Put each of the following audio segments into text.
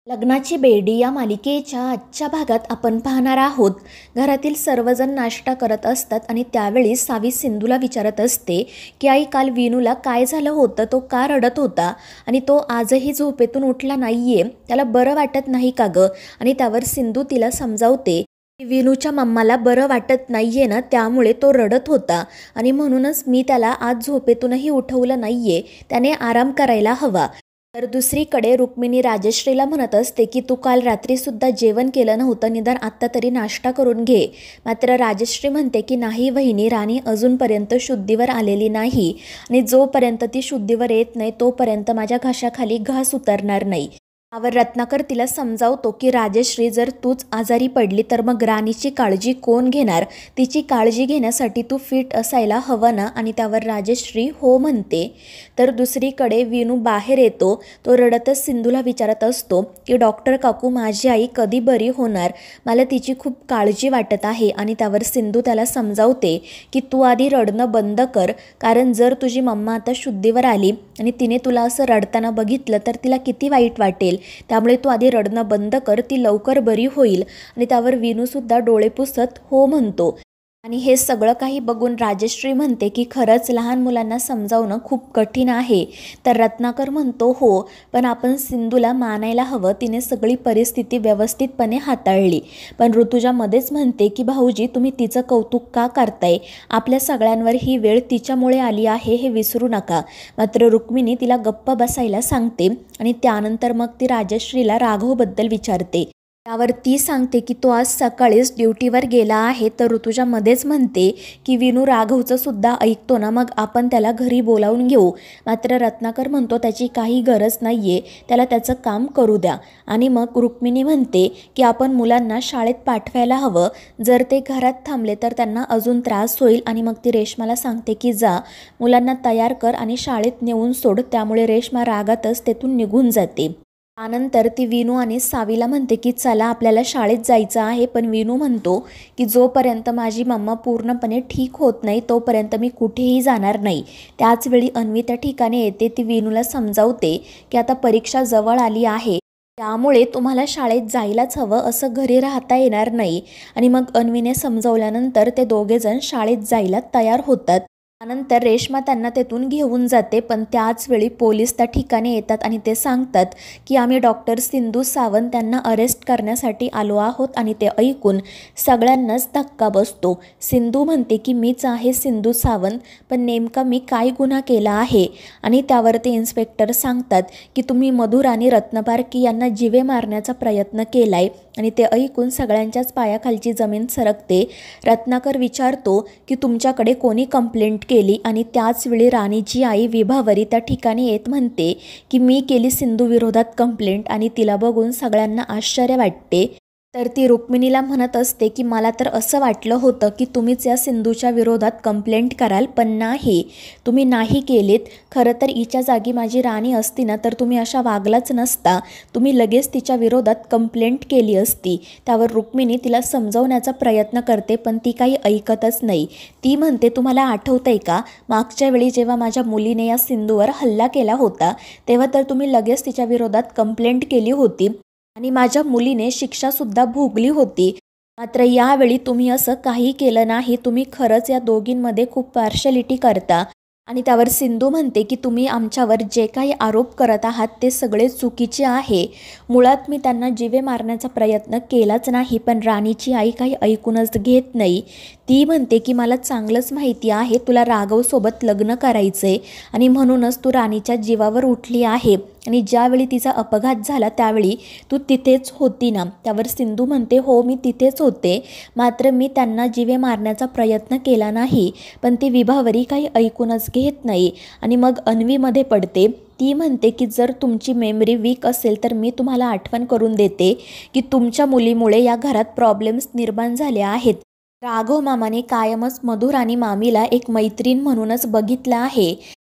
लग्नाची बेडी या मालिकेच्या आजच्या भागात आपण पाहणार आहोत. घरातील सर्वजण नाश्ता करत असतात आणि त्यावेळी सावी सिंधूला विचारत असते की आई, काल विनूला काय झालं होतं, तो का रडत होता आणि तो आजही झोपेतून उठला नाहीये, त्याला बरं वाटत नाही का गं? आणि त्यावर सिंधू तिला समजावते की विनूच्या मम्माला बरं वाटत नाहीये ना, त्यामुळे तो रडत होता आणि म्हणूनच मी त्याला आज झोपेतूनही उठवलं नाहीये, त्याने आराम करायला हवा. तर दुसरीकडे रुक्मिणी राजश्रीला म्हणत असते की तू काल रात्रीसुद्धा जेवण केलं नव्हतं, निदान आत्ता तरी नाश्ता करून घे. मात्र राजश्री म्हणते की नाही वहिनी, राणी अजूनपर्यंत शुद्धीवर आलेली नाही आणि जोपर्यंत ती शुद्धीवर येत नाही तोपर्यंत माझ्या घशाखाली घास उतरणार नाही. यावर रत्नाकर तिला समजावतो की राजश्री, जर तूच आजारी पडली तर मग राणीची काळजी कोण घेणार? तिची काळजी घेण्यासाठी तू फिट असायला हवं ना. आणि त्यावर राजश्री हो म्हणते. तर दुसरीकडे विनू बाहेर येतो. तो रडतच सिंधूला विचारत असतो की डॉक्टर काकू, माझी आई कधी बरी होणार? मला तिची खूप काळजी वाटत आहे. आणि त्यावर सिंधू त्याला समजावते की तू आधी रडणं बंद कर, कारण जर तुझी मम्मा आता शुद्धीवर आली आणि तिने तुला असं रडताना बघितलं तर तिला किती वाईट वाटेल. त्यामुळे तू आधी रडणं बंद कर, ती लवकर बरी होईल. आणि त्यावर विनूसुद्धा डोळे पुसत हो म्हणतो. आणि हे सगळं काही बघून राजश्री म्हणते की खरंच लहान मुलांना समजावणं खूप कठीण आहे. तर रत्नाकर म्हणतो हो, पण आपण सिंधूला मानायला हवं, तिने सगळी परिस्थिती व्यवस्थितपणे हाताळली. पण ऋतुजा मध्येच म्हणते की भाऊजी, तुम्ही तिचं कौतुक का करताय? आपल्या सगळ्यांवर ही वेळ तिच्यामुळे आली आहे, हे विसरू नका. मात्र रुक्मिणी तिला गप्प बसायला सांगते आणि त्यानंतर मग ती राजश्रीला राघवबद्दल विचारते. त्यावर ती सांगते की तो आज सकाळीच ड्युटीवर गेला आहे. तर ऋतुजा मध्येच म्हणते की विनू राघवचं सुद्धा ऐकतो ना, मग आपण त्याला घरी बोलावून घेऊ. मात्र रत्नाकर म्हणतो त्याची काही गरज नाही आहे, त्याला त्याचं काम करू द्या. आणि मग रुक्मिणी म्हणते की आपण मुलांना शाळेत पाठवायला हवं, जर ते घरात थांबले तर त्यांना अजून त्रास होईल. आणि मग ती रेश्माला सांगते की जा, मुलांना तयार कर आणि शाळेत नेऊन सोड. त्यामुळे रेश्मा रागातच तेथून निघून जाते. त्यानंतर ती विनू आणि सावीला म्हणते की चला, आपल्याला शाळेत जायचं आहे. पण विनू म्हणतो की जोपर्यंत माझी मम्मा पूर्णपणे ठीक होत नाही तोपर्यंत मी कुठेही जाणार नाही. त्याचवेळी अन्वी त्या ठिकाणी येते. ती विनूला समजावते की आता परीक्षा जवळ आली आहे, त्यामुळे तुम्हाला शाळेत जायलाच हवं, असं घरी राहता येणार नाही. आणि मग अन्वीने समजावल्यानंतर ते दोघेजण शाळेत जायला तयार होतात. त्यानंतर रेश्मा त्यांना तेथून घेऊन जाते. पण त्याचवेळी पोलीस त्या ठिकाणी येतात आणि ते सांगतात की आम्ही डॉक्टर सिंधू सावंत त्यांना अरेस्ट करण्यासाठी आलो आहोत. आणि ते ऐकून सगळ्यांनाच धक्का बसतो. सिंधू म्हणते की मीच आहे सिंधू सावंत, पण नेमका मी काय गुन्हा केला आहे? आणि त्यावर ते इन्स्पेक्टर सांगतात की तुम्ही मधुर आणि रत्नपारखी यांना जिवे मारण्याचा प्रयत्न केलाय. आणि ते ऐकून सगळ्यांच्याच पायाखालची जमीन सरकते. रत्नाकर विचारतो की तुमच्याकडे कोणी कंप्लेंट केली? आणि त्याचवेळी राणीची आई विभावरी त्या ठिकाणी येत म्हणते की मी केली सिंधू विरोधात कंप्लेंट. आणि तिला बघून सगळ्यांना आश्चर्य वाटते. तर ती रुक्मिणीला म्हणत असते की मला तर असं वाटलं होतं की तुम्हीच या सिंधूच्या विरोधात कंप्लेंट कराल, पण नाही, तुम्ही नाही केलीत. खरं तर हिच्या जागी माझी राणी असती ना तर तुम्ही अशा वागलाच नसता, तुम्ही लगेच तिच्या विरोधात कंप्लेंट केली असती. त्यावर रुक्मिणी तिला समजवण्याचा प्रयत्न करते, पण ती काही ऐकतच नाही. ती म्हणते तुम्हाला आठवतंय का, मागच्या वेळी जेव्हा माझ्या मुलीने या सिंधूवर हल्ला केला होता तेव्हा तर तुम्ही लगेच तिच्या विरोधात कंप्लेंट केली होती आणि माझ्या मुलीने शिक्षासुद्धा भोगली होती. मात्र यावेळी तुम्ही असं काही केलं नाही. तुम्ही खरंच या दोघींमध्ये खूप पार्शलिटी करता. आणि त्यावर सिंधू म्हणते की तुम्ही आमच्यावर जे काही आरोप करत आहात ते सगळे चुकीचे आहे. मुळात मी त्यांना जिवे मारण्याचा प्रयत्न केलाच नाही. पण राणीची आई काही ऐकूनच घेत नाही. ती म्हणते की मला चांगलंच माहिती आहे तुला राघवसोबत लग्न करायचंय आणि म्हणूनच तू राणीच्या जीवावर उठली आहे. आणि ज्यावेळी तिचा अपघात झाला त्यावेळी तू तिथेच होती ना? त्यावर सिंधू म्हणते हो, मी तिथेच होते, मात्र मी त्यांना जिवे मारण्याचा प्रयत्न केला नाही. पण ती विभावरी काही ऐकूनच घेत नाही. आणि मग अन्वीमध्ये पडते. ती म्हणते की जर तुमची मेमरी वीक असेल तर मी तुम्हाला आठवण करून देते की तुमच्या मुलीमुळे या घरात प्रॉब्लेम्स निर्माण झाले आहेत. राघव मामाने कायमच मधुर आणि मामीला एक मैत्रीण म्हणूनच बघितलं आहे.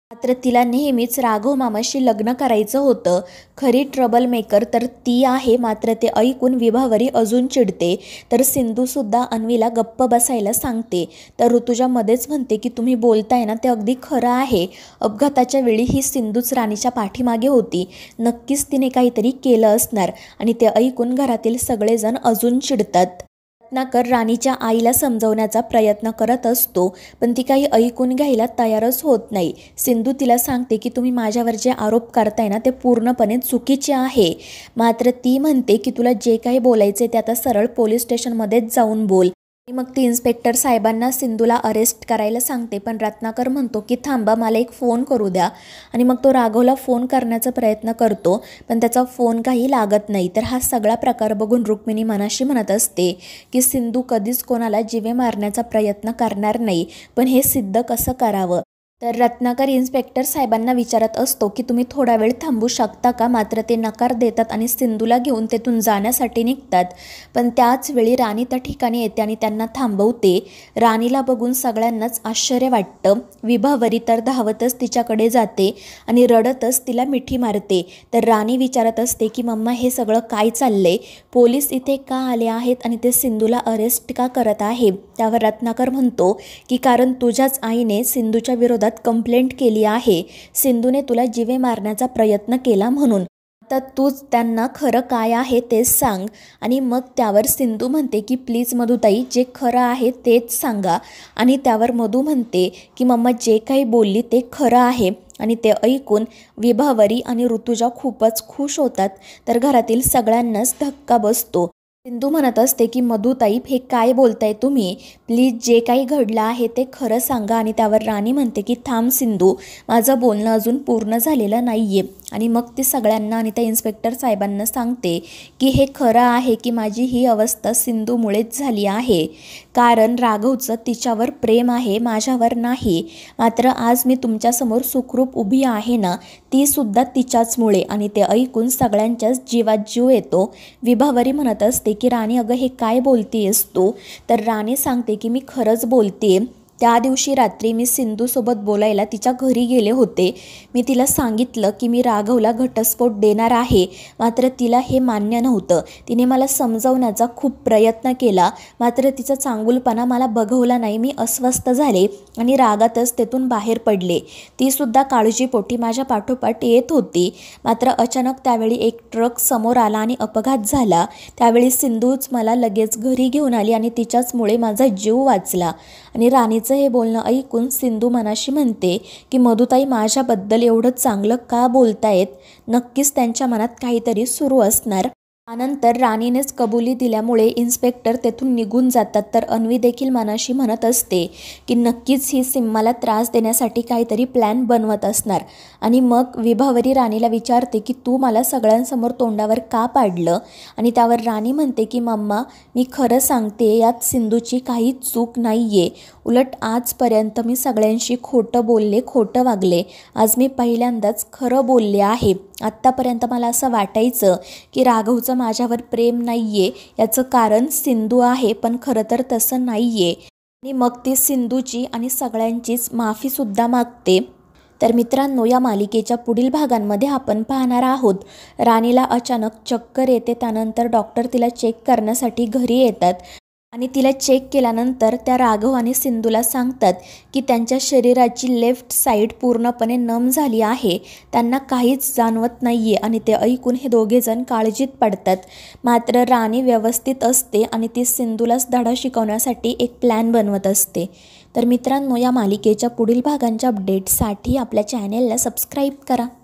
मात्र तिला नेहमीच राघव मामाशी लग्न करायचं होतं. खरी ट्रबल मेकर तर ती आहे. मात्र ते ऐकून विभावरी अजून चिडते. तर सिंधूसुद्धा अन्वीला गप्प बसायला सांगते. तर ऋतुजा मध्येच म्हणते की तुम्ही बोलताय ना ते अगदी खरं आहे. अपघाताच्या वेळी ही सिंधूच राणीच्या पाठीमागे होती. नक्कीच तिने काहीतरी केलं असणार. आणि ते ऐकून घरातील सगळेजण अजून चिडतात. रत्नाकर राणीच्या आईला समजवण्याचा प्रयत्न करत असतो, पण ती काही ऐकून घ्यायला तयारच होत नाही. सिंधू तिला सांगते की तुम्ही माझ्यावर जे आरोप करताय ना ते पूर्णपणे चुकीचे आहे. मात्र ती म्हणते की तुला जे काही बोलायचे ते आता सरळ पोलीस स्टेशनमध्येच जाऊन बोल. मग ती इन्स्पेक्टर साहेबांना सिंधूला अरेस्ट करायला सांगते. पण रत्नाकर म्हणतो की थांबा, मला एक फोन करू द्या. आणि मग तो राघवला फोन करण्याचा प्रयत्न करतो, पण त्याचा फोन काही लागत नाही. तर हा सगळा प्रकार बघून रुक्मिणी मनाशी म्हणत असते की सिंधू कधीच कोणाला जीवे मारण्याचा प्रयत्न करणार नाही, पण हे सिद्ध कसं करावं. तर रत्नाकर इन्स्पेक्टर साहेबांना विचारत असतो की तुम्ही थोडा वेळ थांबू शकता का. मात्र ते नकार देतात आणि सिंधूला घेऊन तेथून जाण्यासाठी निघतात. पण त्याच वेळी राणी त्या ठिकाणी येते आणि त्यांना थांबवते. राणीला बघून सगळ्यांनाच आश्चर्य वाटतं. विभावरी तर धावतच तिच्याकडे जाते आणि रडतच तिला मिठी मारते. तर राणी विचारत असते की मम्मा हे सगळं काय चाललंय, पोलीस इथे का आले आहेत आणि ते सिंधूला अरेस्ट का करत आहे. त्यावर रत्नाकर म्हणतो की कारण तुझ्याच आईने सिंधूच्या विरोधात कंप्लेंट केली आहे. सिंधूने तुला जीवे मारण्याचा प्रयत्न केला म्हणून. आता तूच त्यांना खरं काय आहे तेच सांग. आणि मग त्यावर सिंधू म्हणते की प्लीज मधुताई, जे खरं आहे तेच सांगा. आणि त्यावर मधू म्हणते की मम्मा जे काही बोलली ते खरं आहे. आणि ते ऐकून विभावरी आणि ऋतुजा खूपच खुश होतात. तर घरातील सगळ्यांनाच धक्का बसतो. सिंधू म्हणत असते की मधुताई, हे काय बोलताय तुम्ही, प्लीज जे काही घडलं आहे ते खरं सांगा. आणि त्यावर राणी म्हणते की थांब सिंधू, माझं बोलणं अजून पूर्ण झालेलं नाही आहे. आणि मग ती सगळ्यांना आणि त्या इन्स्पेक्टर साहेबांना सांगते की हे खरं आहे की माझी ही अवस्था सिंधूमुळेच झाली आहे. कारण राघवचं तिच्यावर प्रेम आहे, माझ्यावर नाही. मात्र आज मी तुमच्यासमोर सुखरूप उभी आहे ना, तीसुद्धा तिच्याचमुळे. आणि ते ऐकून सगळ्यांच्याच जीवात जीव येतो. विभावरी म्हणत असते की राणी अगं हे काय बोलतेयस तू. तर राणी सांगते की मी खरंच बोलते. त्या दिवशी रात्री मी सिंधूसोबत बोलायला तिच्या घरी गेले होते. मी तिला सांगितलं की मी राघवला घटस्फोट देणार आहे. मात्र तिला हे मान्य नव्हतं. तिने मला समजवण्याचा खूप प्रयत्न केला. मात्र तिचा चांगुलपणा मला बघवला नाही. मी अस्वस्थ झाले आणि रागातच तेथून बाहेर पडले. तीसुद्धा काळजीपोटी माझ्या पाठोपाठ येत होती. मात्र अचानक त्यावेळी एक ट्रक समोर आला आणि अपघात झाला. त्यावेळी सिंधूच मला लगेच घरी घेऊन आली आणि तिच्याचमुळे माझा जीव वाचला. आणि राणीचं हे बोलणं ऐकून सिंधू मनाशी म्हणते की मधुताई माझ्याबद्दल एवढं चांगलं का बोलतायत. नक्कीच त्यांच्या मनात काहीतरी सुरू असणार. त्यानंतर राणीनेच कबुली दिल्यामुळे इन्स्पेक्टर तेथून निघून जातात. तर अन्वी देखील मनाशी म्हणत असते की नक्कीच ही सिम्माला त्रास देण्यासाठी काहीतरी प्लॅन बनवत असणार. आणि मग विभावरी राणीला विचारते की तू मला सगळ्यांसमोर तोंडावर का पाडलं. आणि त्यावर राणी म्हणते की मम्मा, मी खरं सांगते, यात सिंधूची काहीच चूक नाही आहे. उलट आजपर्यंत मी सगळ्यांशी खोटं बोलले, खोटं वागले. आज मी पहिल्यांदाच खरं बोलले आहे. आत्तापर्यंत मला असं वाटायचं की राघवचं माझ्यावर प्रेम नाही आहे, याचं कारण सिंधू आहे. पण खरं तर तसं नाही आहे. आणि मग ती सिंधूची आणि सगळ्यांचीच माफीसुद्धा मागते. तर मित्रांनो, या मालिकेच्या पुढील भागांमध्ये आपण पाहणार आहोत राणीला अचानक चक्कर येते. त्यानंतर डॉक्टर तिला चेक करण्यासाठी घरी येतात. आणि तिला चेक केल्यानंतर त्या राघव आणि सिंधूला सांगतात की त्यांच्या शरीराची लेफ्ट साईड पूर्णपणे नम झाली आहे. त्यांना काहीच जाणवत नाही आहे. आणि ते ऐकून हे दोघेजण काळजीत पडतात. मात्र राणी व्यवस्थित असते आणि ती सिंधूलाच धडा शिकवण्यासाठी एक प्लॅन बनवत असते. तर मित्रांनो, या मालिकेच्या पुढील भागांच्या अपडेट्ससाठी आपल्या चॅनेलला सबस्क्राईब करा.